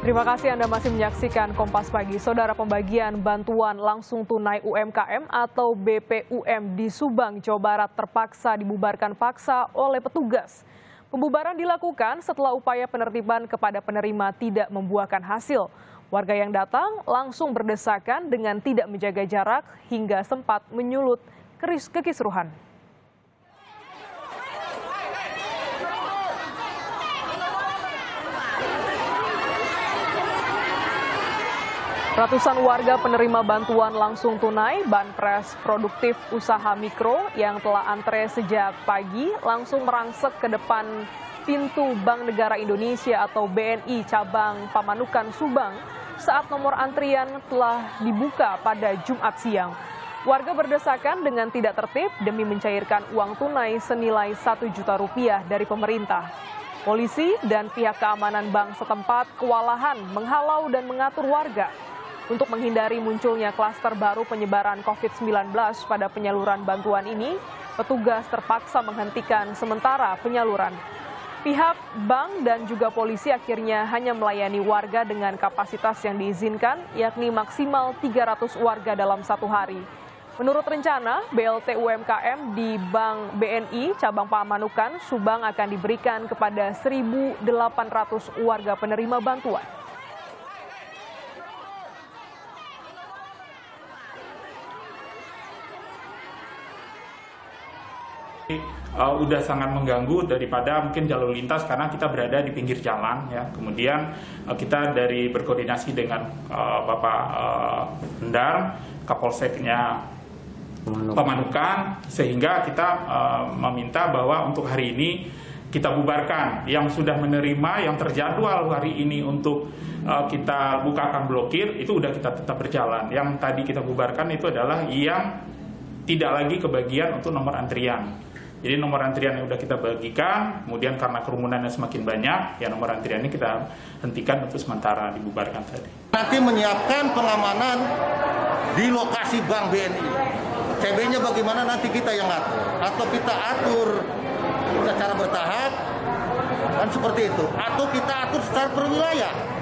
Terima kasih Anda masih menyaksikan Kompas Pagi. Saudara, pembagian bantuan langsung tunai UMKM atau BPUM di Subang, Jawa Barat terpaksa dibubarkan paksa oleh petugas. Pembubaran dilakukan setelah upaya penertiban kepada penerima tidak membuahkan hasil. Warga yang datang langsung berdesakan dengan tidak menjaga jarak hingga sempat menyulut kekisruhan. Ratusan warga penerima bantuan langsung tunai Banpres Produktif Usaha Mikro yang telah antre sejak pagi langsung merangsek ke depan pintu Bank Negara Indonesia atau BNI cabang Pamanukan Subang saat nomor antrian telah dibuka pada Jumat siang. Warga berdesakan dengan tidak tertib demi mencairkan uang tunai senilai Rp1 juta dari pemerintah. Polisi dan pihak keamanan bank setempat kewalahan menghalau dan mengatur warga. Untuk menghindari munculnya klaster baru penyebaran COVID-19 pada penyaluran bantuan ini, petugas terpaksa menghentikan sementara penyaluran. Pihak bank dan juga polisi akhirnya hanya melayani warga dengan kapasitas yang diizinkan, yakni maksimal 300 warga dalam satu hari. Menurut rencana, BLT UMKM di Bank BNI cabang Pamanukan, Subang akan diberikan kepada 1.800 warga penerima bantuan. Udah sangat mengganggu daripada mungkin jalur lintas karena kita berada di pinggir jalan ya. Kemudian kita dari berkoordinasi dengan Bapak Endar, Kapolseknya Pamanukan, sehingga kita meminta bahwa untuk hari ini kita bubarkan yang sudah menerima, yang terjadwal hari ini untuk kita bukakan blokir, itu udah kita tetap berjalan. Yang tadi kita bubarkan itu adalah yang tidak lagi kebagian untuk nomor antrian. Jadi nomor antrian yang sudah kita bagikan, kemudian karena kerumunannya semakin banyak, ya nomor antrian ini kita hentikan untuk sementara dibubarkan tadi. Nanti menyiapkan pengamanan di lokasi Bank BNI. CB-nya bagaimana nanti kita yang atur, atau kita atur secara bertahap, kan seperti itu, atau kita atur secara per wilayah.